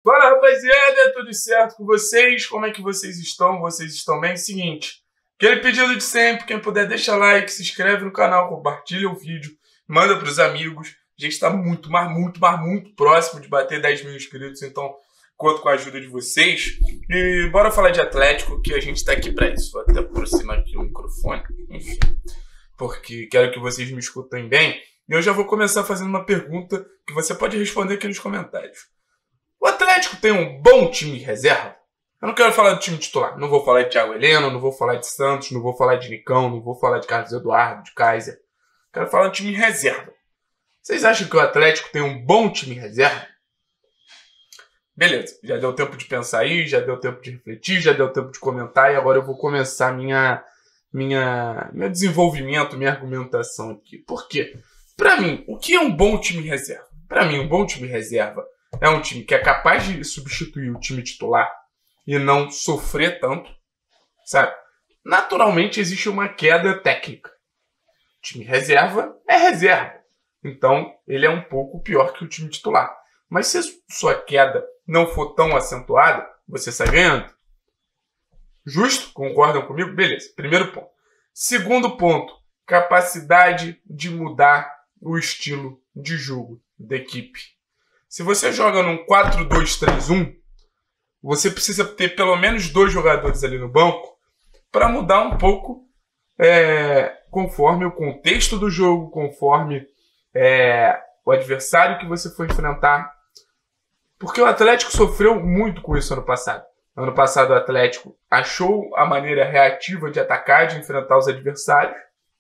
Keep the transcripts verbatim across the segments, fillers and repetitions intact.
Fala, rapaziada, tudo certo com vocês? Como é que vocês estão? Vocês estão bem? Seguinte, aquele pedido de sempre, quem puder deixa like, se inscreve no canal, compartilha o vídeo, manda para os amigos. A gente está muito, mas muito, mas muito próximo de bater dez mil inscritos, então conto com a ajuda de vocês. E bora falar de Atlético, que a gente está aqui para isso. Vou até aproximar aqui o microfone, enfim, porque quero que vocês me escutem bem. E eu já vou começar fazendo uma pergunta que você pode responder aqui nos comentários. O Atlético tem um bom time reserva? Eu não quero falar do time titular. Não vou falar de Thiago Heleno, não vou falar de Santos, não vou falar de Nicão, não vou falar de Carlos Eduardo, de Kaiser. Quero falar do time reserva. Vocês acham que o Atlético tem um bom time reserva? Beleza, já deu tempo de pensar aí, já deu tempo de refletir, já deu tempo de comentar e agora eu vou começar minha, minha, meu desenvolvimento, minha argumentação aqui. Por quê? Para mim, o que é um bom time reserva? Para mim, um bom time reserva é um time que é capaz de substituir o time titular e não sofrer tanto, sabe? Naturalmente existe uma queda técnica. O time reserva é reserva. Então, ele é um pouco pior que o time titular. Mas se a sua queda não for tão acentuada, você sai ganhando. Justo? Concordam comigo? Beleza. Primeiro ponto. Segundo ponto, capacidade de mudar o estilo de jogo da equipe. Se você joga num quatro dois três um, você precisa ter pelo menos dois jogadores ali no banco para mudar um pouco é, conforme o contexto do jogo, conforme é, o adversário que você for enfrentar. Porque o Atlético sofreu muito com isso ano passado. Ano passado o Atlético achou a maneira reativa de atacar, de enfrentar os adversários,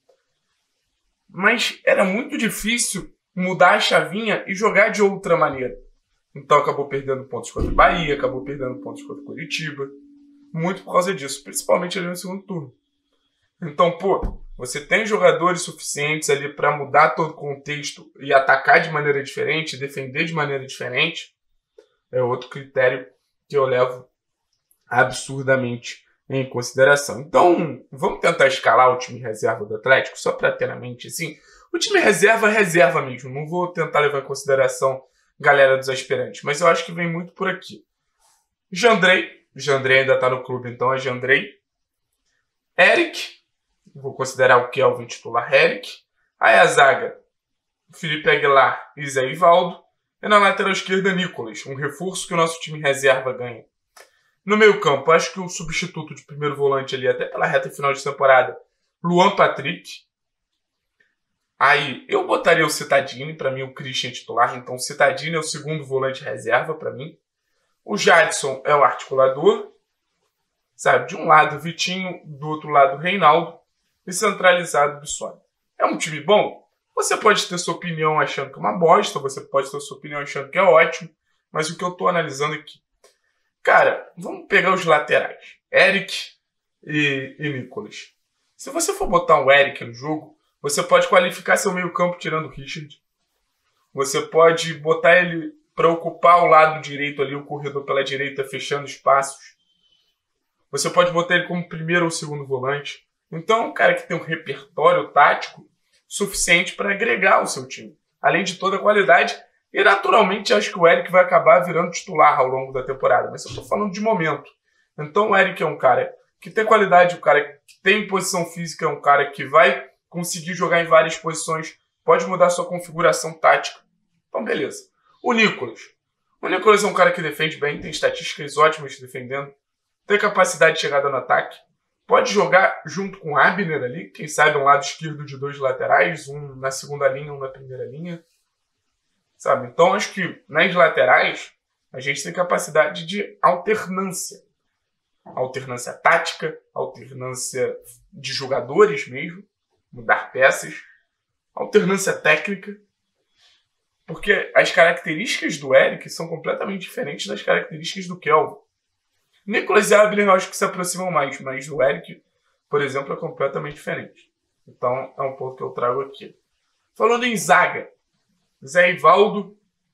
mas era muito difícil mudar a chavinha e jogar de outra maneira. Então acabou perdendo pontos contra o Bahia, acabou perdendo pontos contra o Curitiba. Muito por causa disso, principalmente ali no segundo turno. Então, pô, você tem jogadores suficientes ali para mudar todo o contexto e atacar de maneira diferente, defender de maneira diferente. É outro critério que eu levo absurdamente em consideração. Então, vamos tentar escalar o time reserva do Atlético, só para ter na mente assim. O time reserva é reserva mesmo. Não vou tentar levar em consideração galera dos aspirantes, mas eu acho que vem muito por aqui. Jandrei. Jandrei ainda está no clube, então é Jandrei. Eric. Vou considerar o Kelvin titular Eric. Aí a zaga, Felipe Aguilar e Zé Ivaldo. E na lateral esquerda, Nicolas. Um reforço que o nosso time reserva ganha. No meio campo, acho que o substituto de primeiro volante ali, até pela reta final de temporada, Luan Patrick. Aí, eu botaria o Cittadini, para mim o Christian titular, então o Cittadini é o segundo volante reserva para mim. O Jadson é o articulador, sabe? De um lado, Vitinho, do outro lado, Reinaldo, e centralizado, Bissoli. É um time bom? Você pode ter sua opinião achando que é uma bosta, você pode ter sua opinião achando que é ótimo, mas o que eu estou analisando aqui. Cara, vamos pegar os laterais, Eric e, e Nicolas. Se você for botar um Eric no jogo, você pode qualificar seu meio campo tirando o Richard. Você pode botar ele para ocupar o lado direito ali, o corredor pela direita, fechando espaços. Você pode botar ele como primeiro ou segundo volante. Então é um cara que tem um repertório tático suficiente para agregar ao seu time. Além de toda a qualidade, e naturalmente acho que o Eric vai acabar virando titular ao longo da temporada. Mas eu estou falando de momento. Então o Eric é um cara que tem qualidade, um cara que tem posição física, é um cara que vai conseguir jogar em várias posições, pode mudar sua configuração tática. Então, beleza. O Nicolas. O Nicolas é um cara que defende bem, tem estatísticas ótimas defendendo, tem capacidade de chegada no ataque, pode jogar junto com o Abner ali, quem sabe um lado esquerdo de dois laterais, um na segunda linha, um na primeira linha. Sabe? Então, acho que nas laterais, a gente tem capacidade de alternância. Alternância tática, alternância de jogadores mesmo, mudar peças, alternância técnica, porque as características do Eric são completamente diferentes das características do Kelvin. Nicolas e Abner eu acho que se aproximam mais, mas o Eric, por exemplo, é completamente diferente. Então é um ponto que eu trago aqui. Falando em zaga, Zé Ivaldo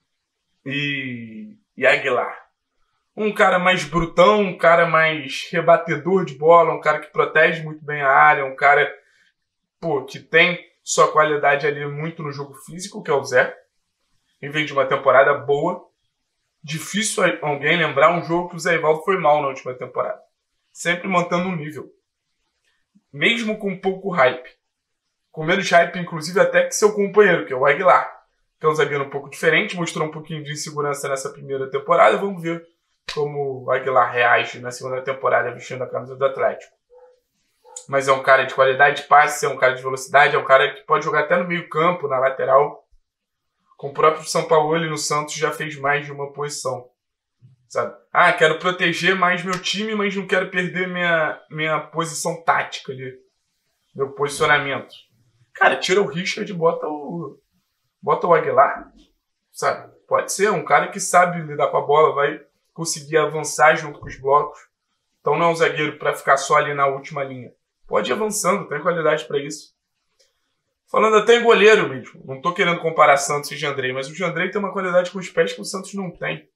e, e Aguilar. Um cara mais brutão, um cara mais rebatedor de bola, um cara que protege muito bem a área, um cara pô, que tem sua qualidade ali muito no jogo físico, que é o Zé. E vem de uma temporada boa, difícil alguém lembrar um jogo que o Zé Ivaldo foi mal na última temporada. Sempre mantendo um nível. Mesmo com pouco hype. Com menos hype, inclusive, até que seu companheiro, que é o Aguilar. Que é um zagueiro um pouco diferente, mostrou um pouquinho de insegurança nessa primeira temporada. Vamos ver como o Aguilar reage na segunda temporada vestindo a camisa do Atlético. Mas é um cara de qualidade de passe, é um cara de velocidade, é um cara que pode jogar até no meio campo, na lateral. Com o próprio São Paulo e no Santos já fez mais de uma posição. Sabe? Ah, quero proteger mais meu time, mas não quero perder minha, minha posição tática ali. Meu posicionamento. Cara, tira o Richard e bota o, bota o Aguilar. Sabe? Pode ser um cara que sabe lidar com a bola, vai conseguir avançar junto com os blocos. Então não é um zagueiro para ficar só ali na última linha. Pode ir avançando, tem qualidade para isso. Falando até em goleiro mesmo. Não tô querendo comparar Santos e Jandrei, mas o Jandrei tem uma qualidade com os pés que o Santos não tem.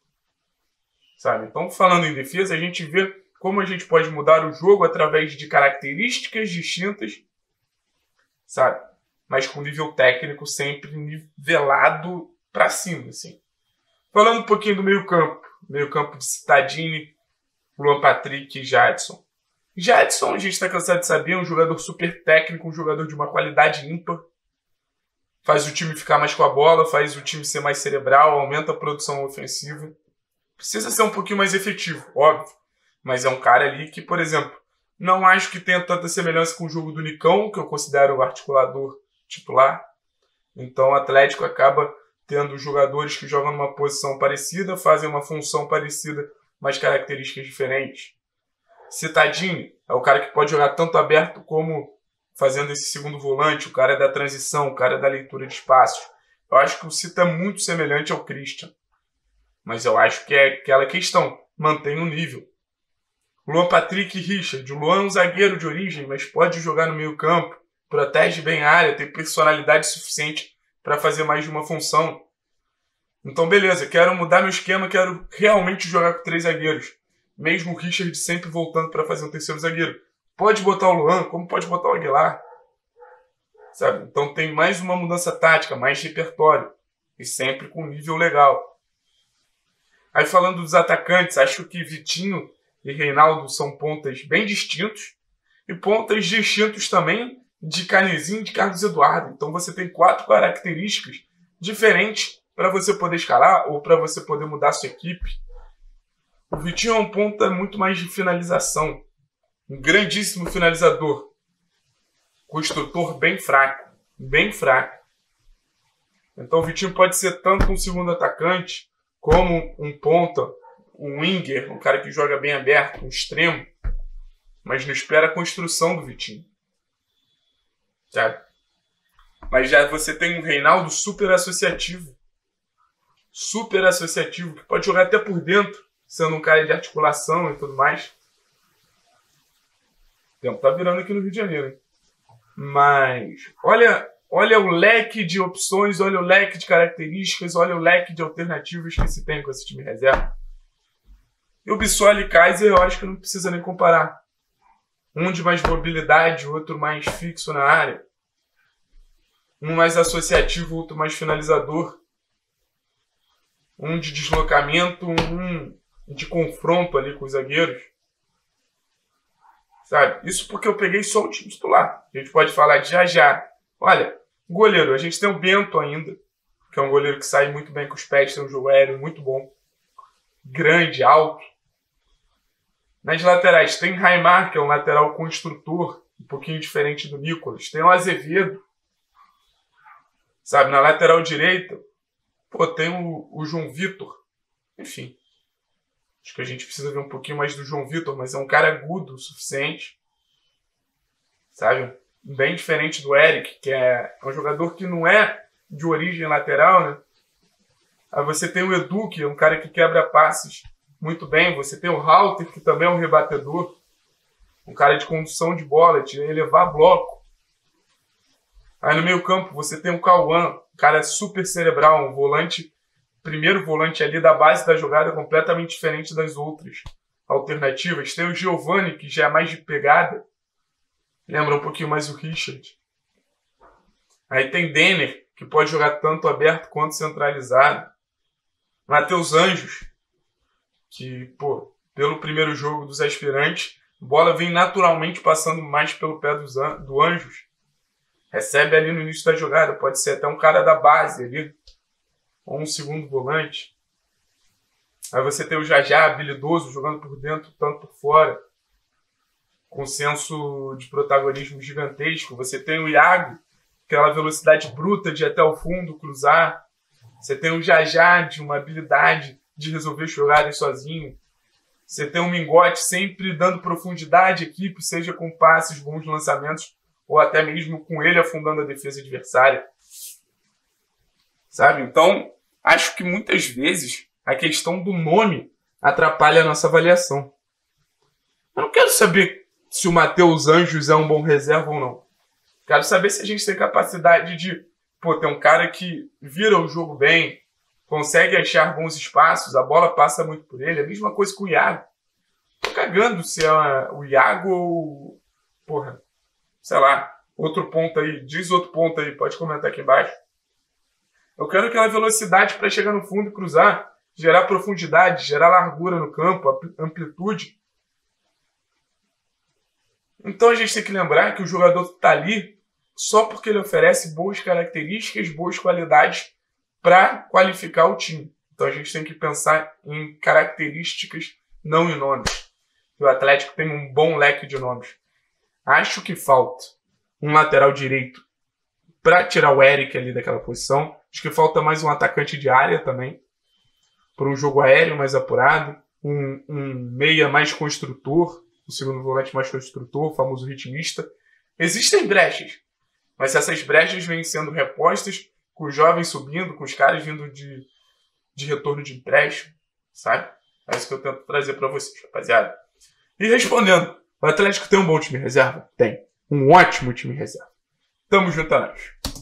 Sabe? Então, falando em defesa, a gente vê como a gente pode mudar o jogo através de características distintas, sabe? Mas com nível técnico sempre nivelado para cima, assim. Falando um pouquinho do meio-campo. Meio-campo de Cittadini, Luan Patrick e Jadson. Jadson, a gente está cansado de saber, é um jogador super técnico, um jogador de uma qualidade ímpar. Faz o time ficar mais com a bola, faz o time ser mais cerebral, aumenta a produção ofensiva. Precisa ser um pouquinho mais efetivo, óbvio. Mas é um cara ali que, por exemplo, não acho que tenha tanta semelhança com o jogo do Nicão, que eu considero o articulador titular. Então o Atlético acaba tendo jogadores que jogam numa posição parecida, fazem uma função parecida, mas características diferentes. Cittadini é o cara que pode jogar tanto aberto como fazendo esse segundo volante, o cara da transição, o cara da leitura de espaços. Eu acho que o Cita é muito semelhante ao Christian. Mas eu acho que é aquela questão, mantém o nível. Luan Patrick e Richard. O Luan é um zagueiro de origem, mas pode jogar no meio campo, protege bem a área, tem personalidade suficiente para fazer mais de uma função. Então beleza, quero mudar meu esquema, quero realmente jogar com três zagueiros. Mesmo o Richard sempre voltando para fazer um terceiro zagueiro. Pode botar o Luan, como pode botar o Aguilar. Sabe? Então tem mais uma mudança tática, mais repertório. E sempre com nível legal. Aí falando dos atacantes, acho que Vitinho e Reinaldo são pontas bem distintos. E pontas distintos também de Canezinho e de Carlos Eduardo. Então você tem quatro características diferentes para você poder escalar ou para você poder mudar a sua equipe. O Vitinho é um ponta muito mais de finalização. Um grandíssimo finalizador. Construtor bem fraco. Bem fraco. Então o Vitinho pode ser tanto um segundo atacante, como um ponta, um winger, um cara que joga bem aberto, um extremo. Mas não espera a construção do Vitinho. Sabe? Mas já você tem um Reinaldo super associativo. Super associativo, que pode jogar até por dentro, sendo um cara de articulação e tudo mais. O tempo tá virando aqui no Rio de Janeiro, hein? Mas olha, olha o leque de opções, olha o leque de características, olha o leque de alternativas que se tem com esse time reserva. E o Bissoli e Kaiser eu acho que não precisa nem comparar. Um de mais mobilidade, outro mais fixo na área. Um mais associativo, outro mais finalizador. Um de deslocamento, um de confronto ali com os zagueiros. Sabe? Isso porque eu peguei só o time titular. A gente pode falar de já já. Olha, goleiro, a gente tem o Bento ainda, que é um goleiro que sai muito bem com os pés, tem um jogo aéreo muito bom. Grande, alto. Nas laterais tem Raimar, que é um lateral construtor, um pouquinho diferente do Nicolas. Tem o Azevedo. Sabe, na lateral direita, pô, tem o, o João Vitor. Enfim. Acho que a gente precisa ver um pouquinho mais do João Vitor, mas é um cara agudo o suficiente. Sabe? Bem diferente do Eric, que é um jogador que não é de origem lateral, né? Aí você tem o Edu, que é um cara que quebra passes muito bem. Você tem o Halter, que também é um rebatedor. Um cara de condução de bola, de elevar bloco. Aí no meio campo você tem o Cauã, um cara super cerebral, um volante, primeiro volante ali da base da jogada, completamente diferente das outras alternativas. Tem o Giovani, que já é mais de pegada. Lembra um pouquinho mais o Richard. Aí tem Denner, que pode jogar tanto aberto quanto centralizado. Matheus Anjos, que, pô, pelo primeiro jogo dos aspirantes, a bola vem naturalmente passando mais pelo pé dos an do Anjos. Recebe ali no início da jogada, pode ser até um cara da base ali, ou um segundo volante. Aí você tem o Jajá, habilidoso, jogando por dentro, tanto por fora, com senso de protagonismo gigantesco. Você tem o Iago, aquela velocidade bruta de ir até o fundo, cruzar. Você tem o Jajá, de uma habilidade de resolver jogadas sozinho. Você tem o Mingote sempre dando profundidade à equipe, seja com passes, bons lançamentos, ou até mesmo com ele afundando a defesa adversária. Sabe? Então, acho que muitas vezes a questão do nome atrapalha a nossa avaliação. Eu não quero saber se o Matheus Anjos é um bom reserva ou não. Quero saber se a gente tem capacidade de, pô, ter um cara que vira o jogo bem, consegue achar bons espaços, a bola passa muito por ele. É a mesma coisa com o Iago. Tô cagando se é o Iago ou, porra, sei lá, outro ponto aí. Diz outro ponto aí, pode comentar aqui embaixo. Eu quero aquela velocidade para chegar no fundo e cruzar, gerar profundidade, gerar largura no campo, amplitude. Então a gente tem que lembrar que o jogador está ali só porque ele oferece boas características, boas qualidades para qualificar o time. Então a gente tem que pensar em características, não em nomes. O Atlético tem um bom leque de nomes. Acho que falta um lateral direito para tirar o Eric ali daquela posição. Acho que falta mais um atacante de área também, por um jogo aéreo mais apurado, um, um meia mais construtor, o segundo volante mais construtor, o famoso ritmista. Existem brechas, mas se essas brechas vêm sendo repostas, com os jovens subindo, com os caras vindo de, de retorno de empréstimo, sabe? É isso que eu tento trazer para vocês, rapaziada. E respondendo, o Atlético tem um bom time reserva? Tem. Um ótimo time reserva. Tamo junto a nós.